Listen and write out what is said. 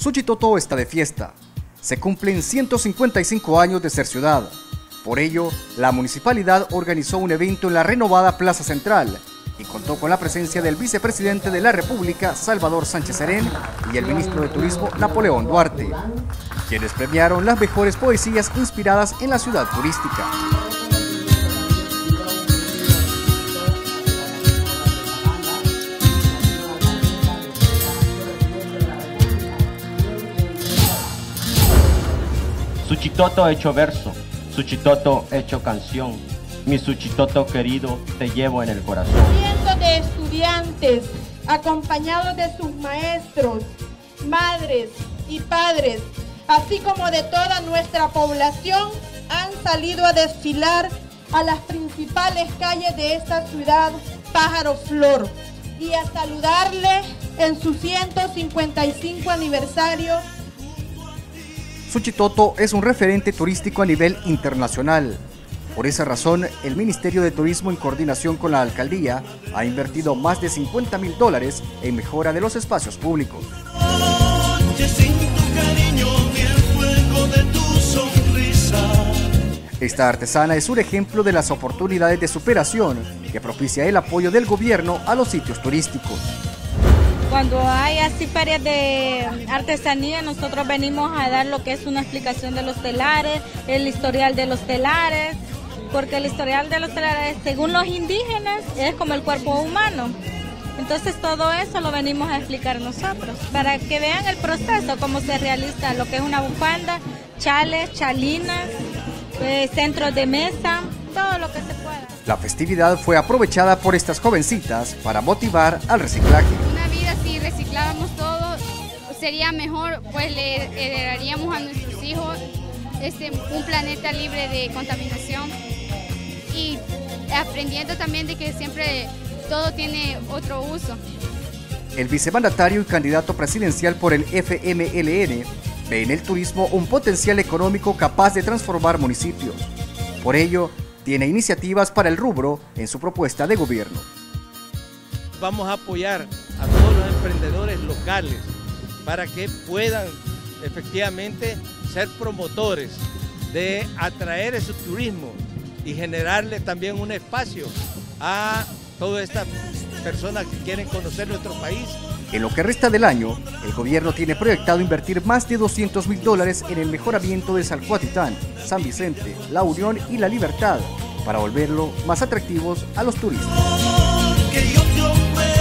Suchitoto está de fiesta. Se cumplen 155 años de ser ciudad. Por ello, la municipalidad organizó un evento en la renovada Plaza Central y contó con la presencia del vicepresidente de la República, Salvador Sánchez Serén, y el ministro de Turismo, Napoleón Duarte, quienes premiaron las mejores poesías inspiradas en la ciudad turística. Suchitoto hecho verso, Suchitoto hecho canción, mi Suchitoto querido te llevo en el corazón. Cientos de estudiantes, acompañados de sus maestros, madres y padres, así como de toda nuestra población, han salido a desfilar a las principales calles de esta ciudad, Pájaro Flor, y a saludarle en su 155 aniversario. Suchitoto es un referente turístico a nivel internacional. Por esa razón, el Ministerio de Turismo, en coordinación con la Alcaldía, ha invertido más de $50.000 en mejora de los espacios públicos. Esta artesana es un ejemplo de las oportunidades de superación que propicia el apoyo del gobierno a los sitios turísticos. Cuando hay así ferias de artesanía, nosotros venimos a dar lo que es una explicación de los telares, el historial de los telares, porque el historial de los telares, según los indígenas, es como el cuerpo humano. Entonces todo eso lo venimos a explicar nosotros, para que vean el proceso, cómo se realiza lo que es una bufanda, chales, chalinas, centros de mesa, todo lo que se pueda. La festividad fue aprovechada por estas jovencitas para motivar al reciclaje. Si recicláramos todo, sería mejor, pues le heredaríamos a nuestros hijos un planeta libre de contaminación y aprendiendo también de que siempre todo tiene otro uso. El vicemandatario y candidato presidencial por el FMLN ve en el turismo un potencial económico capaz de transformar municipios. Por ello, tiene iniciativas para el rubro en su propuesta de gobierno. Vamos a apoyar a todos los emprendedores locales para que puedan efectivamente ser promotores de atraer ese turismo y generarle también un espacio a todas estas personas que quieren conocer nuestro país. En lo que resta del año, el gobierno tiene proyectado invertir más de $200.000 en el mejoramiento de Salcuatitán, San Vicente, La Unión y La Libertad, para volverlo más atractivos a los turistas. Que yo te ofrezco.